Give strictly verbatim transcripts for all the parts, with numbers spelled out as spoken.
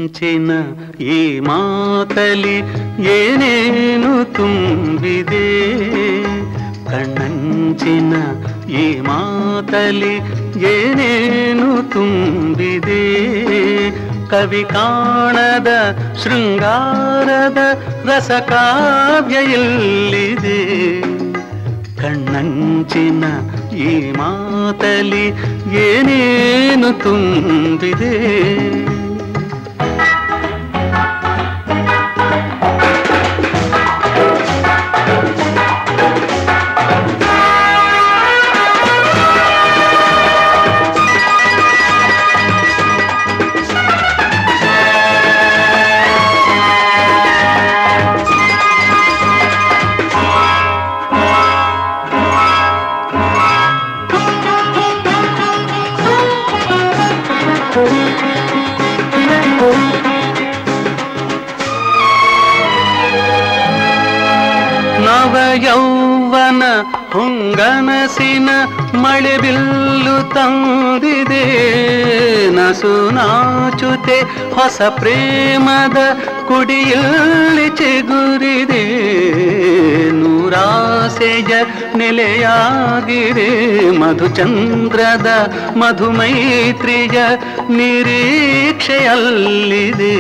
ಕಣ್ಣಂಚಿನ ಈ ಮಾತಲಿ ಏನೇನು ತುಂಬಿದೆ, ಕಣ್ಣಂಚಿನ ಈ ಮಾತಲಿ ಏನೇನು ತುಂಬಿದೆ. ಕವಿ ಕಾಣದ ಶೃಂಗಾರದ ರಸಕಾವ್ಯ ಎಲ್ಲಿದೆ, ಕಣ್ಣಂಚಿನ ಈ ಮಾತಲಿ ಏನೇನು ತುಂಬಿದೆ. ನವ ಯೌವನ ಹೊಂಗನಸಿನ ಮಳೆ ಬಿಲ್ಲು ತಂದಿದೆ, ನಸು ನಾಚುತೆ ಹೊಸ ಪ್ರೇಮದ ಕುಡಿಯಲ್ಲಿ ಚಿಗುರಿದೆ. ನೂರಾಸೆಯ ನೆಲೆಯಾಗಿದೆ ಮಧುಚಂದ್ರದ ಮಧುಮೈತ್ರಿಯ ನಿರೀಕ್ಷೆಯಲ್ಲಿದೆ.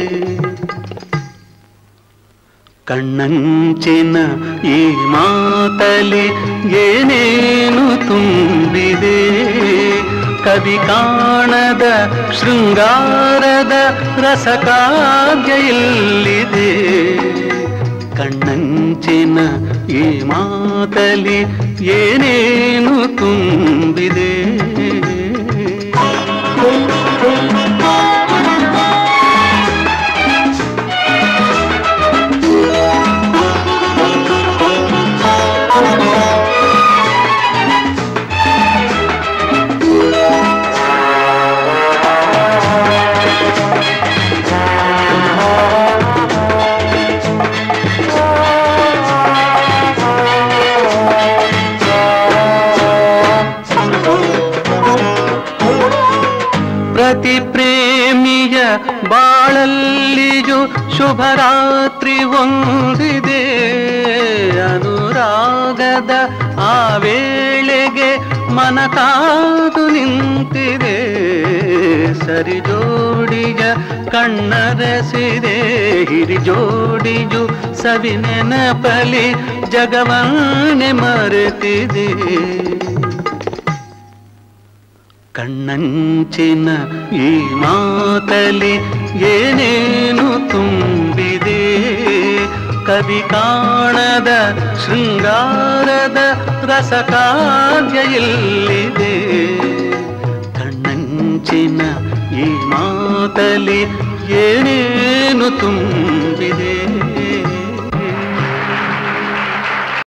ಕಣ್ಣಂಚಿನ ಈ ಮಾತಲಿ ಏನೇನು ತುಂಬಿದೆ, ಕವಿ ಕಾಣದ ಶೃಂಗಾರದ ರಸಕಾವ್ಯ ಎಲ್ಲಿದೆ. ಕಣ್ಣಂಚಿನ ಈ ಮಾತಲಿ ಏನೇನು ತುಂಬಿದೆ. ಪ್ರತಿ ಪ್ರೇಮಿಯ ಬಾಳಲ್ಲಿಯೂ ಶುಭರಾತ್ರಿ ಒಂದಿದೆ, ಅನುರಾಗದ ಆ ವೇಳೆಗೆ ಮನ ಕಾದು ನಿಂತಿದೆ. ಸರಿ ಜೋಡಿಯ ಕಣ್ಣರಸಿದೆ, ಹಿರಿ ಜೋಡಿಯು ಸವಿ ನೆನಪಲಿ ಜಗವನ್ನೇ ಮರೆತಿದೆ. ಕಣ್ಣಂಚಿನ ಈ ಮಾತಲಿ ಏನೇನು ತುಂಬಿದೆ, ಕವಿ ಕಾಣದ ಶೃಂಗಾರದ ರಸಕಾವ್ಯ ಎಲ್ಲಿದೆ. ಕಣ್ಣಂಚಿನ ಈ ಮಾತಲಿ ಏನೇನು ತುಂಬಿದೆ.